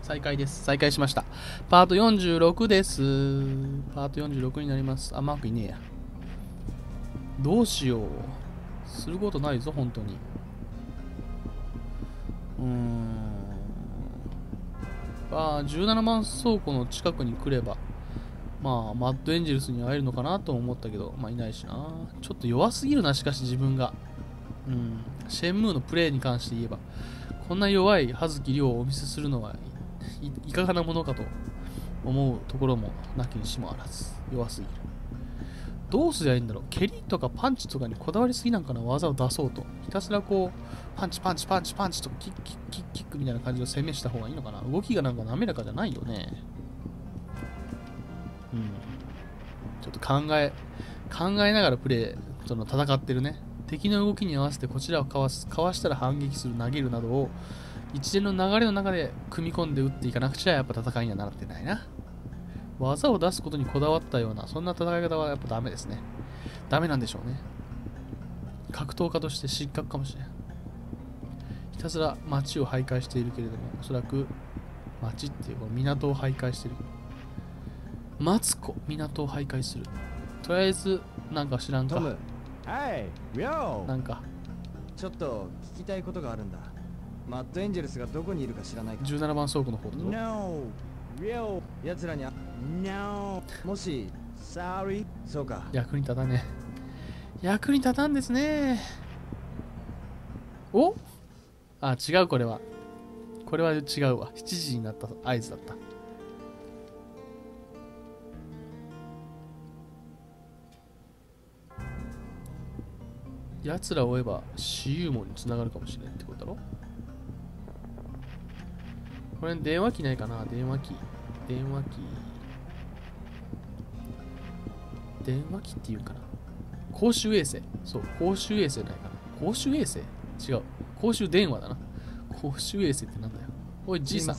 再開です。再開しました。パート46です。パート46になります。あ、マークいねえや。どうしよう。することないぞ、本当に。17番倉庫の近くに来れば、まあ、マッドエンジェルスに会えるのかなと思ったけど、まあ、いないしな。ちょっと弱すぎるな、しかし自分が。シェンムーのプレーに関して言えば、こんな弱い葉月亮をお見せするのはいかがなものかと思うところもなきにしもあらず、弱すぎる。どうすりゃいいんだろう。蹴りとかパンチとかにこだわりすぎなんかな、技を出そうと。ひたすらこう、パンチパンチパンチパンチとかキックみたいな感じを攻めした方がいいのかな。動きがなんか滑らかじゃないよね。ちょっと考えながらプレー、戦ってるね。敵の動きに合わせてこちらをかわしたら反撃する、投げるなどを一連の流れの中で組み込んで打っていかなくちゃやっぱ戦いにはなってないな。技を出すことにこだわったようなそんな戦い方はやっぱダメですね。ダメなんでしょうね。格闘家として失格かもしれん。ひたすら街を徘徊しているけれども、おそらく街っていうこの港を徘徊している。マツコ、港を徘徊する。とりあえずなんか知らんか。なんかちょっと聞きたいことがあるんだ。マッドエンジェルスがどこにいるか知らないか。 17番倉庫の方だぞ。 No 奴らにNo もし Sorry そうか。 役に立たねえ。役に立たんですね。お、あ、違う。これは違うわ。7時になった合図だった。奴らを追えば私有門につながるかもしれないってことだろ。これ電話機ないかな。電話機っていうかな。公衆衛星。そう、公衆衛星ないかな。公衆衛星違う。公衆電話だな。公衆衛星ってなんだよ。おい、じいさん。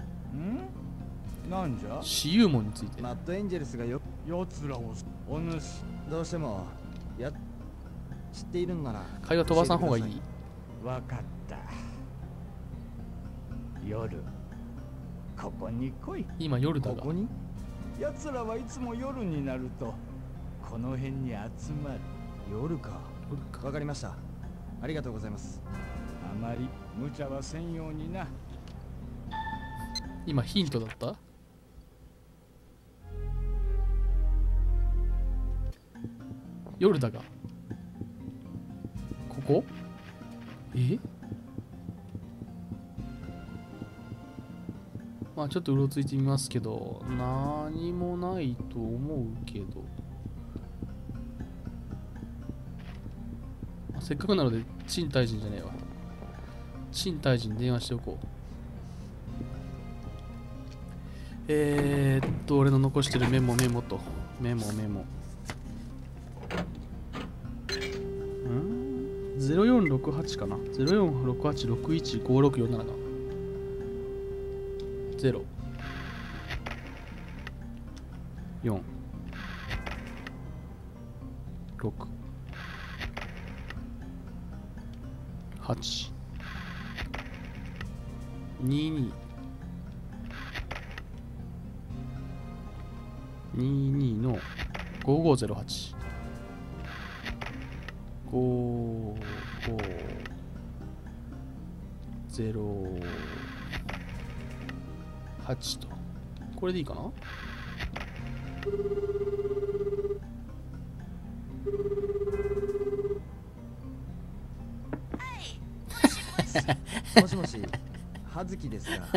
なんじゃ私有門について。 マッドエンジェルスが奴らをお主どうしても知っているんなら会話飛ばさん方がいい。 わかった。夜ここに来い。 今夜だが。 ここに奴らはいつも夜になるとこの辺に集まる。 夜か。わかりました。ありがとうございます。 あまり無茶はせんようにな。 今ヒントだった？夜だが。ここ？まあちょっとうろついてみますけど、何もないと思うけど、せっかくなので陳大臣じゃねえわ。陳大臣に電話しておこう。俺の残してるメモとメモ0468かな。0468615647か。0 4 6 8 22 22の5508 5508と。これでいいかな。 もしもし、葉月ですが。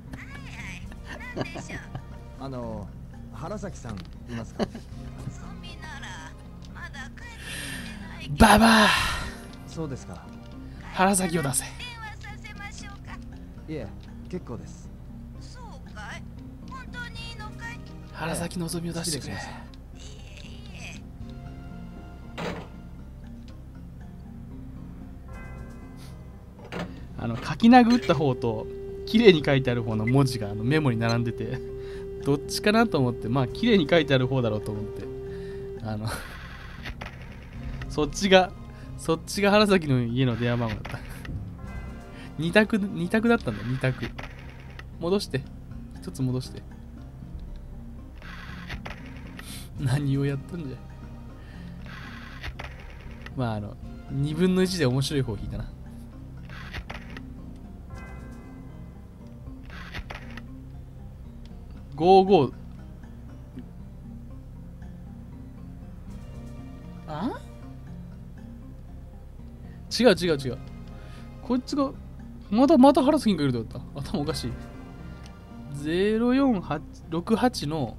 原崎さんいますか？ ババア。 そうですか。 原崎を出せ。 いえ、結構です。 そうかい？本当にいいのかい？ 原崎のぞみを出してくれ。書き殴った方と綺麗に書いてある方の文字がメモに並んでて、どっちかなと思って、まあ綺麗に書いてある方だろうと思って、そっちが原崎の家の電話番号だった。2択だったんだ。2択。 戻して。一つ戻して。何をやったんじゃ。まあ2分の1で面白い方引いたな。55。あ？違う。こいつがまたハラスキンがいるとだった。頭おかしい。0468の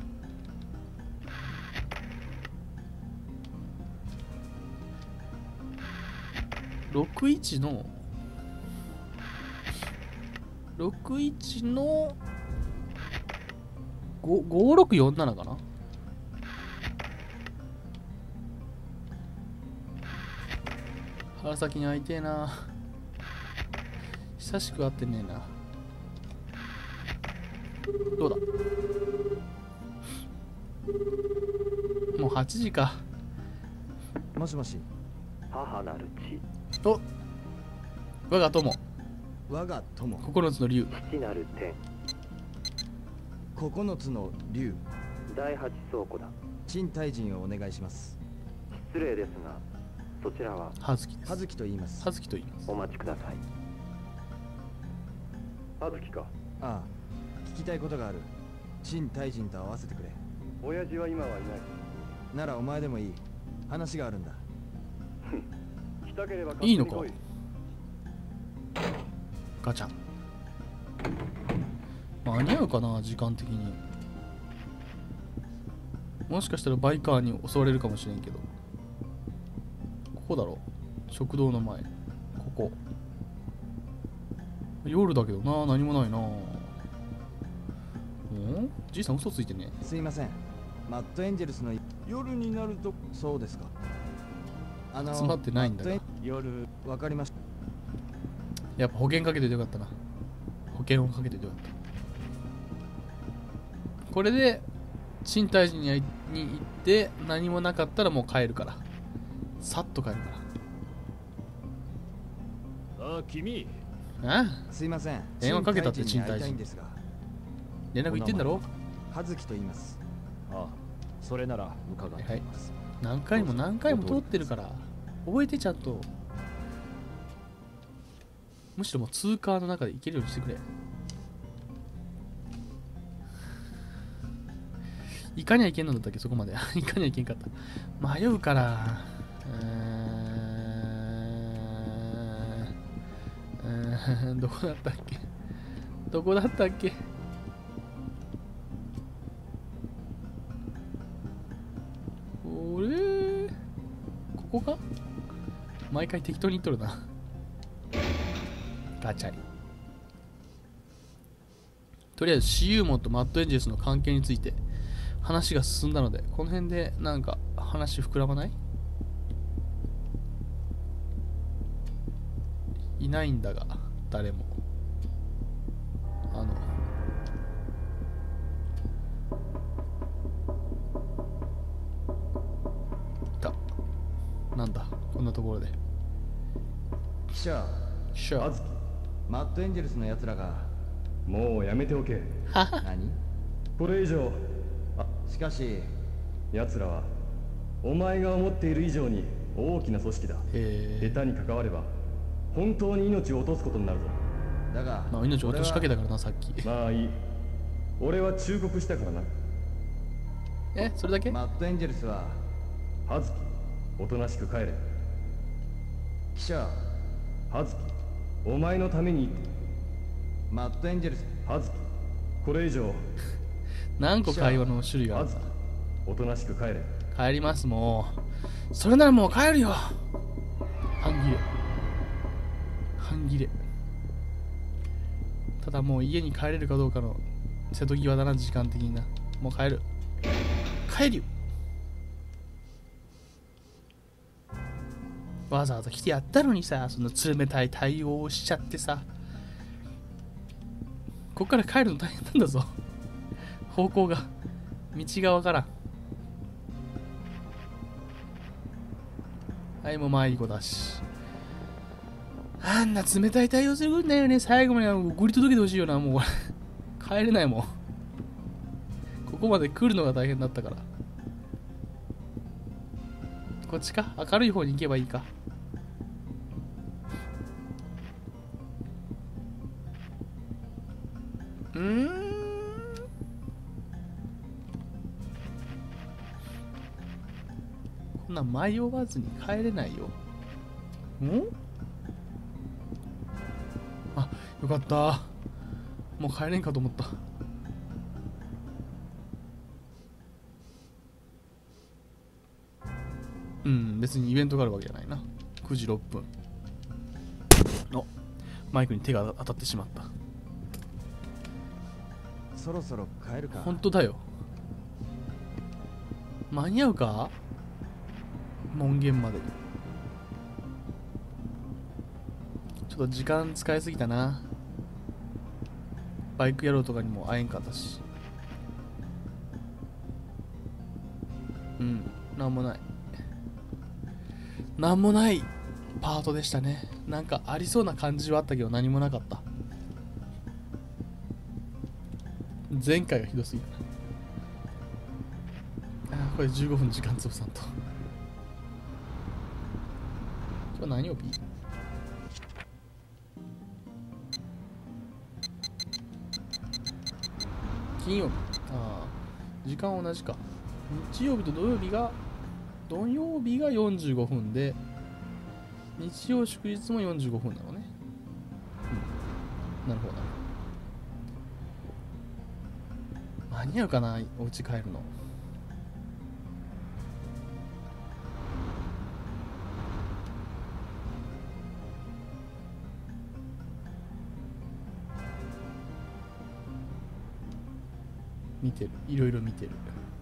61の5647かな。腹先に会いてえな。久しく会ってねえな。どうだ。もう8時か。 もしもし。 母なる地。 お、我が友。 我が友。 9つの竜。 父なる天。 9つの竜。 第8倉庫だ。 陳大臣をお願いします。 失礼ですが、そちらは葉月です。 葉月と言います。 葉月と言います。 お待ちください。葉月か。 ああ、聞きたいことがある。陳大臣と会わせてくれ。 親父は今はいない。 ならお前でもいい。話があるんだ。 来たければいいのか。ガチャ。間に合うかな、時間的に。もしかしたらバイカーに襲われるかもしれんけど。ここだろ。食堂の前。ここ。夜だけどな、何もないな。じいさん嘘ついてね。 すいません。マットエンジェルスの夜になると。 そうですか。 詰まってないんだが。 夜。 わかりました。 やっぱ保険かけててよかったな。保険をかけててよかった。これで陳大臣に行って何もなかったらもう帰るから。さっと帰るから。 あ、君。 あ？ すいません。 電話かけたって陳大臣。連絡言ってんだろ？ 葉月と言います。 ああ、それなら伺っています。 何回も通ってるから覚えてちゃんと。むしろもう通過の中で行けるようにしてくれ。いかにはいけんのだったっけ、そこまで。いかにはいけんかった。迷うから。どこだったっけ。どこだったっけ。ここか。毎回適当に言っとるな。ガチャリ。とりあえずシユーモンとマッドエンジェルスの関係について話が進んだので、この辺でなんか話膨らまない？いないんだが、誰も。なんだこんなところで。 記者。マッドエンジェルスのやつらが。 もうやめておけ。 何？ これ以上。 しかし奴らはお前が思っている以上に大きな組織だ。下手に関われば本当に命を落とすことになるぞ。 だが、 まあ命を落としかけたからな、さっき。 まあいい。俺は忠告したからな。 それだけ？ マッドエンジェルスは。 葉月、おとなしく帰れ。 記者。 葉月、お前のために。 マッドエンジェルス。 葉月、これ以上。 何個会話の種類があるんだ。 おとなしく帰れ。 帰ります。もうそれならもう帰るよ。半切れ。ただもう家に帰れるかどうかの瀬戸際だな、時間的にな。もう帰るよ。わざわざ来てやったのにさ、その冷たい対応をしちゃってさ。こっから帰るの大変なんだぞ。方向が、道がわからん。はい、もう迷子だし。 あんな冷たい対応するんだよね。最後まで送り届けてほしいよな、もう。帰れないもん。ここまで来るのが大変だったから。こっちか、明るい方に行けばいいか。こんな迷わずに帰れないよ。あ、よかった。もう帰れんかと思った。別にイベントがあるわけじゃないな。9時6分。マイクに手が当たってしまった。 そろそろ帰るか。 本当だよ。間に合うか？門限まで。ちょっと時間使いすぎたな。バイク野郎とかにも会えんかったし。なんもない。なんもないパートでしたね。なんかありそうな感じはあったけど何もなかった。前回がひどすぎた。これ15分時間潰さんと。今日何曜日？金曜日。時間は同じか。日曜日と土曜日が45分で、日曜祝日も45分なのね。なるほど。間に合うかな、お家帰るの。見てる、いろいろ見てる。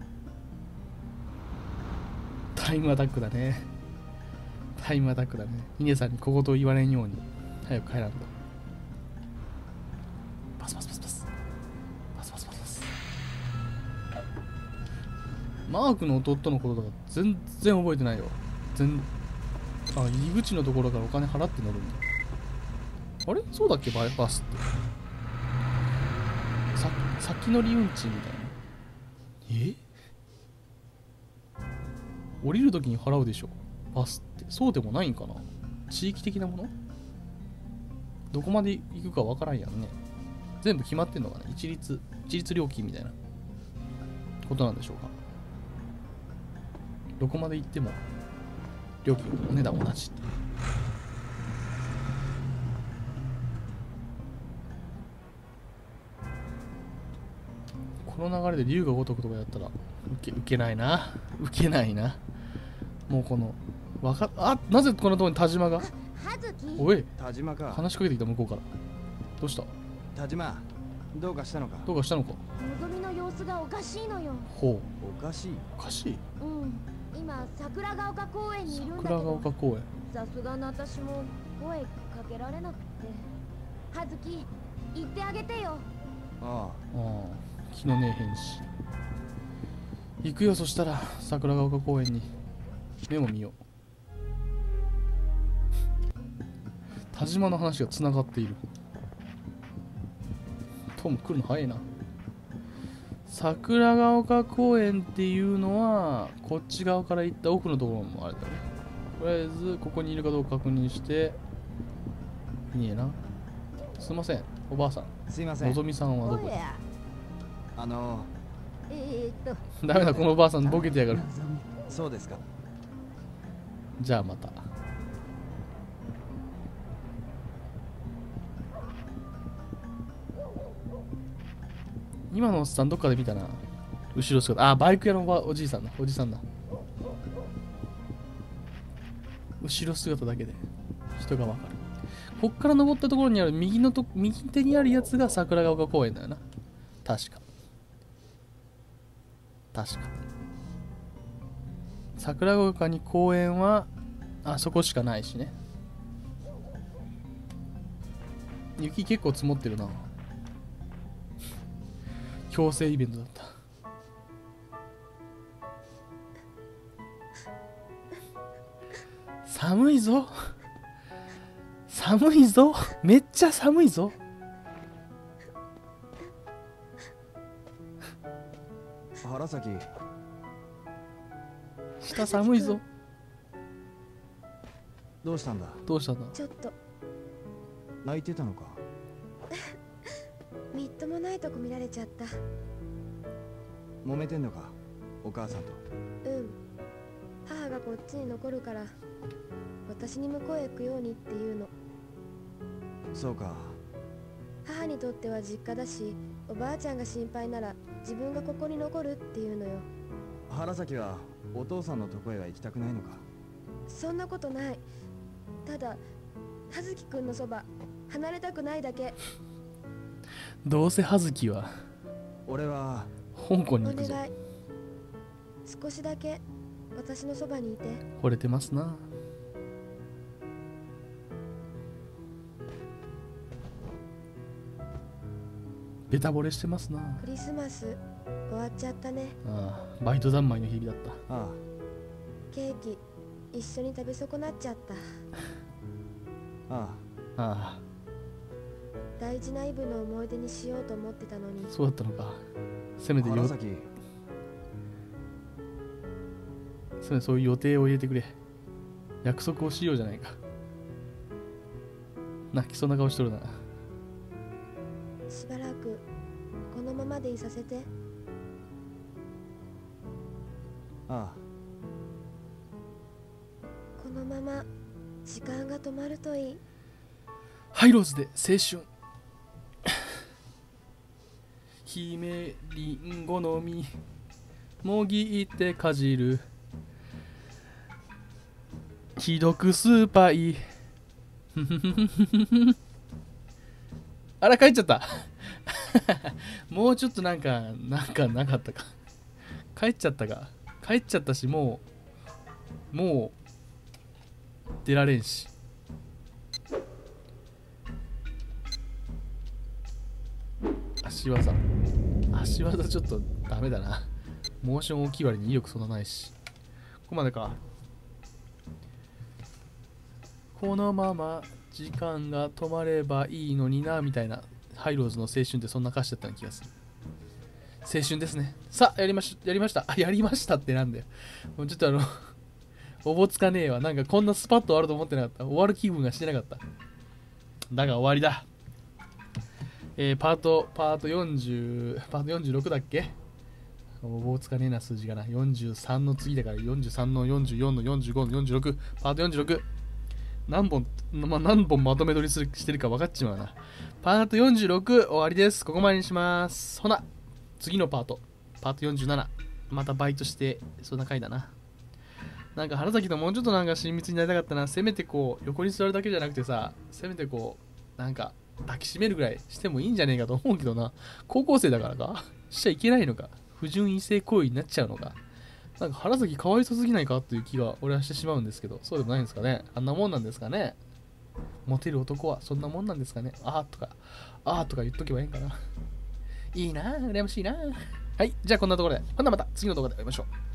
タイムアタックだね。タイムアタックだね。ヒネさんに小言を言われんように早く帰らんと。パスパスパスパスパスパスパスパス。マークの弟のこととか全然覚えてないよ。入り口のところからお金払って乗るんだ。あれそうだっけ、バスって。先乗り運賃みたいな。降りるときに払うでしょ、バスって。そうでもないんかな。地域的なもの？どこまで行くかわからんやんね。全部決まってんのかな。一律料金みたいなことなんでしょうか。どこまで行っても料金お値段同じって。この流れで龍が如くとかやったら受けないな。受けないな。もうこのなぜこんなところに田島が。おい、 田島か。 話しかけてきた向こうから。どうした？ 田島、どうかしたのか。 どうかしたのか。 のぞみの様子がおかしいのよ。 ほう。おかしい？ おかしい？ 今桜ヶ丘公園にいるんだけど。 桜ヶ丘公園。 さすがの私も声かけられなくて。葉月、言ってあげてよ。 ああ、気のねえ返事。行くよ。そしたら桜ヶ丘公園に目も見よう。田島の話がつながっている。トム来るの早いな。桜ヶ丘公園っていうのはこっち側から行った奥のところもあれだよね。とりあえずここにいるかどうか確認して。いねえな。すいません、おばあさん。 すいません。 のぞみさんはどこで？ダメだ、このおばあさんボケてやがる。 そうですか。 じゃあまた。今のおっさんどっかで見たな。後ろ姿。バイク屋のおじいさんだ。おじさんだ。後ろ姿だけで人がわかる。こっから登ったところにある右手にあるやつが桜ヶ丘公園だよな。確か。桜ヶ丘に公園はあそこしかないしね。雪結構積もってるな。強制イベントだった。寒いぞ。 寒いぞ。めっちゃ寒いぞ。 原崎、 下寒いぞ。 どうしたんだ？ どうしたんだ？ ちょっと泣いてたのか？ みっともないとこ見られちゃった。 揉めてんのか、お母さんと？ うん。母がこっちに残るから私に向こうへ行くようにっていうの。 そうか。 母にとっては実家だし、おばあちゃんが心配なら自分がここに残るっていうのよ。 原崎はお父さんのとこへは行きたくないのか？ そんなことない。ただ葉月くんのそば離れたくないだけ。 どうせ葉月は俺は香港に行おくぞ。 願い、少しだけ私のそばにいて。 惚れてますな。ベタ惚れしてますな。 クリスマス終わっちゃったね。 ああ、バイト三昧の日々だった。 ああ、 ケーキ一緒に食べ損なっちゃった。 あああ、 大事なイブの思い出にしようと思ってたのに。 そうだったのか。せめて原崎、 そういう予定を入れてくれ。約束をしようじゃないか。泣きそうな顔しとるな。 しばらくこのままでいさせて。 ああ、 このまま時間が止まるといい。 ハイローズで青春。姫リンゴの実もぎってかじるひどく酸っぱい。あら、帰っちゃった。もうちょっとなんかなかったか。帰っちゃったか。帰っちゃったし、もう出られんし。足技ちょっとダメだな。モーション大きい割に威力そんなないし。ここまでか。このまま時間が止まればいいのにな、みたいな。ハイローズの青春ってそんな歌詞だったような気がする。青春ですね。さあ、やりました。やりましたってなんだよ。もうちょっとおぼつかねえわ。なんかこんなスパッと終わると思ってなかった。終わる気分がしてなかった。だが終わりだ。パート46だっけ？おぼつかねえな数字がな。43の次だから43の44の45の46。パート46。何本まとめ撮りしてるか分かっちまうな。パート46終わりです。ここまでにします。ほな、次のパート47。またバイトして、そんな回だな。なんか原崎ともうちょっとなんか親密になりたかったな。せめてこう、横に座るだけじゃなくてさ、せめてこう、なんか、抱きしめるぐらいしてもいいんじゃねえかと思うけどな。高校生だからかしちゃいけないのか。不純異性行為になっちゃうのか。なんか原崎かわいそすぎないかっていう気が俺はしてしまうんですけど、そうでもないんですかね。あんなもんなんですかね。モテる男はそんなもんなんですかね。あーとか言っとけばいいんかな。いいなぁ、羨ましいなぁ。はい、じゃあこんなところで、ほんならまた次の動画で会いましょう。